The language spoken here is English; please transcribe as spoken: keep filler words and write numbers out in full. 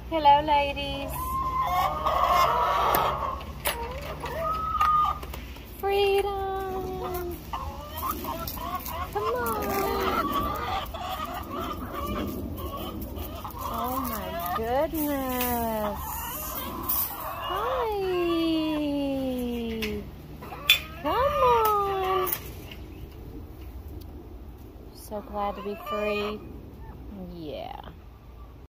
Hello, ladies. Freedom. Come on. Oh my goodness. Hi. Come on. So glad to be free. Yeah.